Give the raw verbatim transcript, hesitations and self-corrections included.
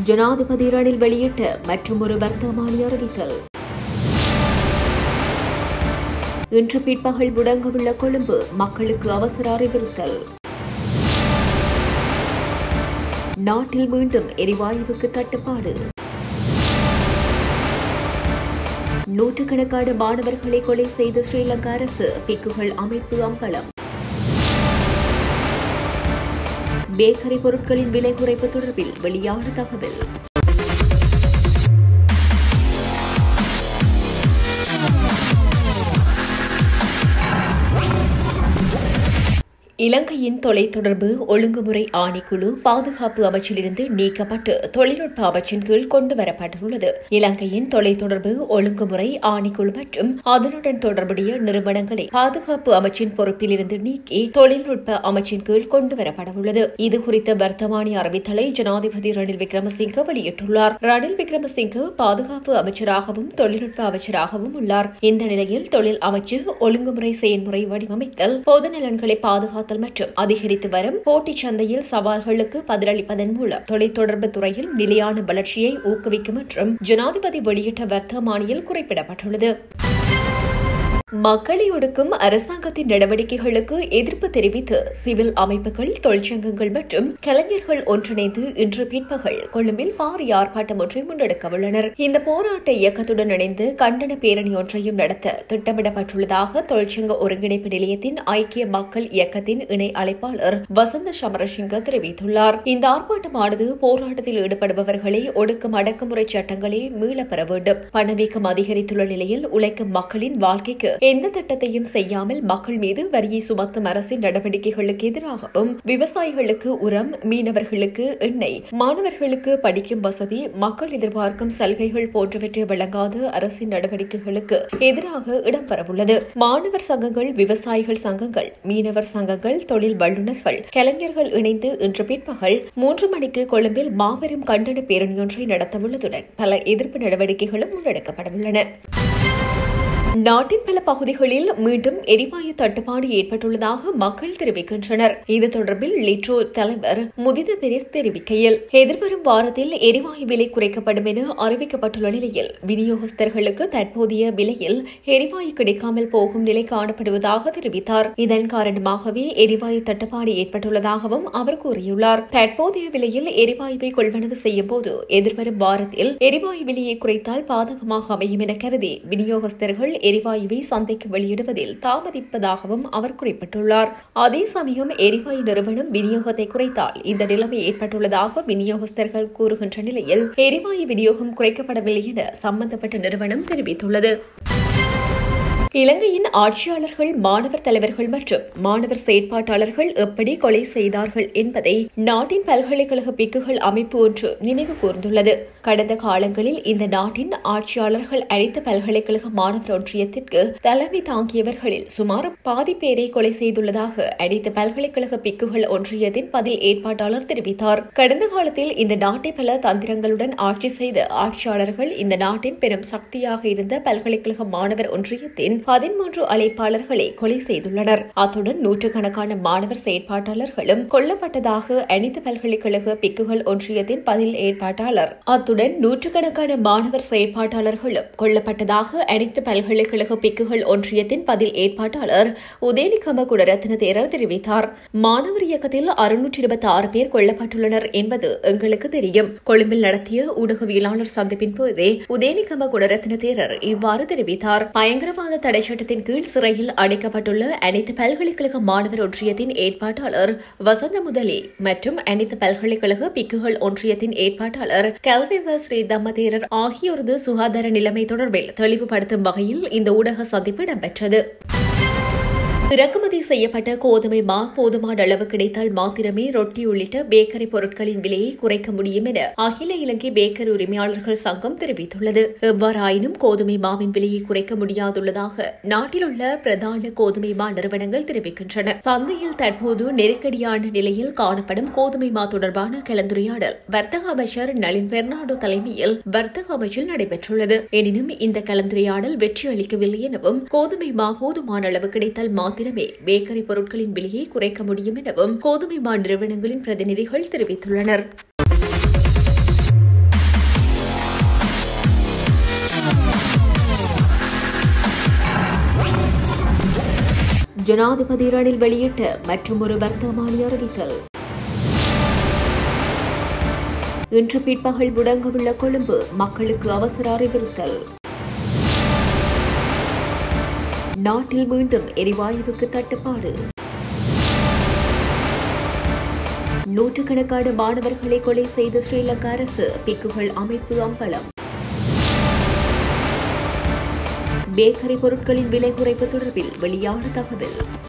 ஜனாதிபதி ரணில் வெளியிட்ட மற்றுமொரு வர்த்தமானி அறிவித்தல். இன்று பிற்பகல் முடங்கவுள்ள கொழும்பு மக்களுக்கு அவசர அறிவுறுத்தல். நாட்டில் மீண்டும் எரிவாயுவுக்கு தட்டுப்பாடு. நூற்றுக்கணக்கான மாணவர்களை கொலை செய்த ஸ்ரீலங்கா அரசு, பிக்குகள் அமைப்பு அம்பலம். பேக்கரி பொருட்களின் விலை குறைப்பு தொடர்பில் வெளியான தகவல். இலங்கையின் தொலைத்தொடர்பு ஒழுங்குமுறை ஆணைக்குழு பாதுகாப்பு அமைச்சிலிருந்து நீக்கப்பட்டு தொழில்நுட்ப அமைச்சின் கீழ் கொண்டுவரப்பட்டுள்ளது. இலங்கையின் தொலைத்தொடர்பு ஒழுங்குமுறை ஆணைக்குழு மற்றும் அதனுடன் தொடர்புடைய நிறுவனங்களை பாதுகாப்பு அமைச்சின் பொறுப்பிலிருந்து நீக்கி தொழில்நுட்ப அமைச்சின் கீழ் கொண்டுவரப்படவுள்ளது. இதுகுறித்த வர்த்தமானி அறிவித்தலை ஜனாதிபதி ரணில் விக்ரமசிங்க வெளியிட்டுள்ளார். ரணில் விக்ரமசிங்க பாதுகாப்பு அமைச்சராகவும் தொழில்நுட்ப அமைச்சராகவும் உள்ளார். இந்த நிலையில் தொழில் அமைச்சு ஒழுங்குமுறை செயல்முறை வடிவமைத்தல், பொது நலன்களை பாதுகாத்தல் மற்றும் அதிகரித்து வரும் போட்டி சந்தையில் சவால்களுக்கு பதிலளிப்பதன் மூலம் தொலைத்தொடர்பு துறையில் நிலையான வளர்ச்சியை ஊக்குவிக்கும் மற்றும் ஜனாதிபதி வெளியிட்ட வர்த்தமானியில் குறிப்பிடப்பட்டுள்ளது. மக்களை ஒடுக்கும் அரசாங்கத்தின் நடவடிக்கைகளுக்கு எதிர்ப்பு தெரிவித்து சிவில் அமைப்புகள், தொழிற்சங்கங்கள் மற்றும் கலைஞர்கள் ஒன்றிணைந்து இன்று பிற்பகல் கொழும்பில் பாரிய ஆர்ப்பாட்டம் ஒன்றை முன்னெடுக்கவுள்ளனர். இந்த போராட்ட இயக்கத்துடன் இணைந்து கண்டன பேரணி ஒன்றையும் நடத்த திட்டமிடப்பட்டுள்ளதாக தொழிற்சங்க ஒருங்கிணைப்பு நிலையத்தின் ஐக்கிய மக்கள் இயக்கத்தின் இணை அழைப்பாளர் வசந்த சமரசிங்க தெரிவித்துள்ளார். இந்த ஆர்ப்பாட்டமானது போராட்டத்தில் ஈடுபடுபவர்களை ஒடுக்கும் அடக்குமுறை சட்டங்களை மீளப் பெற வேண்டும். பணவீக்கம் அதிகரித்துள்ள நிலையில் உழைக்கும் மக்களின் வாழ்க்கைக்கு எந்த திட்டத்தையும் செய்யாமல் மக்கள் மீது வரியை சுமத்தும் அரசின் நடவடிக்கைகளுக்கு எதிராகவும், விவசாயிகளுக்கு உரம், மீனவர்களுக்கு எண்ணெய், மாணவர்களுக்கு படிக்கும் வசதி, மக்கள் எதிர்பார்க்கும் சலுகைகள் போன்றவற்றை வழங்காத அரசின் நடவடிக்கைகளுக்கு எதிராக இடம்பெறவுள்ளது. மாணவர் சங்கங்கள், விவசாயிகள் சங்கங்கள், மீனவர் சங்கங்கள், தொழில் வல்லுநர்கள், கலைஞர்கள் இணைந்து இன்று பிற்பகல் மூன்று மணிக்கு கொழும்பில் மாபெரும் கண்டன பேரணியொன்றை நடத்தவுள்ளதுடன் பல எதிர்ப்பு நடவடிக்கைகளும் முன்னெடுக்கப்படவுள்ளன. நாட்டின் பல பகுதிகளில் மீண்டும் எரிவாயு தட்டுப்பாடு ஏற்பட்டுள்ளதாக மக்கள் தெரிவிக்கின்றனர். இது தொடர்பில் லிட்ரோ தலைவர் முதித பெரிஸ் தெரிவிக்கையில், எதிர்வரும் வாரத்தில் எரிவாயு விலை குறைக்கப்படும் என அறிவிக்கப்பட்டுள்ள நிலையில் விநியோகஸ்தர்களுக்கு தற்போதைய விலையில் எரிவாயு கிடைக்காமல் போகும் நிலை காணப்படுவதாக தெரிவித்தார். இதன் காரணமாகவே எரிவாயு தட்டுப்பாடு ஏற்பட்டுள்ளதாகவும் அவர் கூறியுள்ளார். தற்போதைய விலையில் எரிவாயுவை கொள்வனவு செய்யும் போது எதிர்வரும் வாரத்தில் எரிவாயு விலையை குறைத்தால் பாதகமாக அமையும் என கருதி விநியோகஸ்தர்கள் எரிவாயுவை சந்தைக்கு வெளியிடுவதில் தாமதிப்பதாகவும் அவர் குறிப்பிட்டுள்ளார். அதே சமயம் எரிவாயு நிறுவனம் விநியோகத்தை குறைத்தால் இந்த நிலைமை ஏற்பட்டுள்ளதாக விநியோகஸ்தர்கள் கூறுகின்ற நிலையில் எரிவாயு விநியோகம் குறைக்கப்படவில்லை என சம்பந்தப்பட்ட நிறுவனம் தெரிவித்துள்ளது. இலங்கையின் ஆட்சியாளர்கள், மாணவர் தலைவர்கள் மற்றும் மாணவர் செயற்பாட்டாளர்கள் எப்படி கொலை செய்தார்கள் என்பதை நாட்டின் பல்கலைக்கழக பிக்குகள் அமைப்பு ஒன்று நினைவு கூர்ந்துள்ளது. கடந்த காலங்களில் இந்த நாட்டின் ஆட்சியாளர்கள் அனைத்து பல்கலைக்கழக மாணவர் ஒன்றியத்திற்கு தலைமை தாங்கியவர்களில் சுமார் பாதி பேரை கொலை செய்துள்ளதாக அனைத்து பல்கலைக்கழக பிக்குகள் ஒன்றியத்தின் பதில் ஏற்பாட்டாளர் தெரிவித்தார். கடந்த காலத்தில் இந்த நாட்டை பல தந்திரங்களுடன் ஆட்சி செய்த ஆட்சியாளர்கள் இந்த நாட்டின் பெரும் சக்தியாக இருந்த பல்கலைக்கழக மாணவர் ஒன்றியத்தின் பதிமூன்று அழைப்பாளர்களை கொலை செய்துள்ளனர். அத்துடன் நூற்றுக்கணக்கான மாணவர் செயற்பாட்டாளர்களும் கொல்லப்பட்டதாக அனைத்து பல்கலைக்கழக பிக்குகள் ஒன்றியத்தின் பதில் ஏற்பாட்டாளர் அத்துடன் நூற்றுக்கணக்கான மாணவர் செயற்பாட்டாளர்களும் கொல்லப்பட்டதாக அனைத்து பல்கலைக்கழக பிக்குகள் ஒன்றியத்தின் பதில் ஏற்பாட்டாளர் உதயநிகம குணரத்ன தேரர் தெரிவித்தார். மாணவர் இயக்கத்தில் அறுநூற்று இருபத்தி ஆறு பேர் கொல்லப்பட்டுள்ளனர் என்பது எங்களுக்கு தெரியும். கொழும்பில் நடத்திய ஊடகவியலாளர் சந்திப்பின் போதே உதயநிகம குணரத்ன தேரர் இவ்வாறு தெரிவித்தார். பயங்கரவாத தடை சட்டத்தின் கீழ் சிறையில் அடைக்கப்பட்டுள்ள அனைத்து பல்கலைக்கழக மாணவர் ஒன்றியத்தின் ஏற்பாட்டாளர் வசந்த முதலி மற்றும் அனைத்து பல்கலைக்கழக பிக்குகள் ஒன்றியத்தின் ஏற்பாட்டாளர் கல்விவ ஸ்ரீ தம்மதேரர் ஆகியோரது சுகாதார நிலைமை தொடர்பில் தெளிவுபடுத்தும் வகையில் இந்த ஊடக சந்திப்பு இடம்பெற்றது. இறக்குமதி செய்யப்பட்ட கோதுமை மா போதுமான அளவு கிடைத்தால் மாத்திரமே ரொட்டி உள்ளிட்ட பேக்கரி பொருட்களின் விலையை குறைக்க முடியும் என அகில இலங்கை பேக்கரி உரிமையாளர்கள் சங்கம் தெரிவித்துள்ளது. எவ்வாறாயினும் கோதுமை மாவின் விலையை குறைக்க முடியாதுள்ளதாக நாட்டில் உள்ள பிரதான கோதுமை மா நிறுவனங்கள் தெரிவிக்கின்றன. சந்தையில் தற்போது நெருக்கடியான நிலையில் காணப்படும் கோதுமை மா தொடர்பான கலந்துரையாடல் வர்த்தக அமைச்சர் நளின் பெர்னாடோ தலைமையில் வர்த்தக அமைச்சில் நடைபெற்றுள்ளது. எனினும் இந்த கலந்துரையாடல் வெற்றி அளிக்கவில்லை எனவும் கோதுமை மா போதுமான அளவு கிடைத்தால் மாத்திரமே பேக்கரி பொருட்களின் விலையை குறைக்க முடியும் எனவும் கோதுமை மா நிறுவனங்களின் பிரதிநிதிகள் தெரிவித்துள்ளனர். ஜனாதிபதி ரணில் வெளியிட்ட மற்றுமொரு வர்த்தமானி அறிவித்தல். இன்று பிற்பகல் முடங்கவுள்ள கொழும்பு மக்களுக்கு அவசர அறிவுறுத்தல். நாட்டில் மீண்டும் எரிவாயுவுக்கு தட்டுப்பாடு. நூற்றுக்கணக்கான மாணவர்களை கொலை செய்த ஸ்ரீலங்கா அரசு, பிக்குகள் அமைப்பு அம்பலம். பேக்கரி பொருட்களின் விலை குறைப்பு தொடர்பில் வெளியான தகவல்.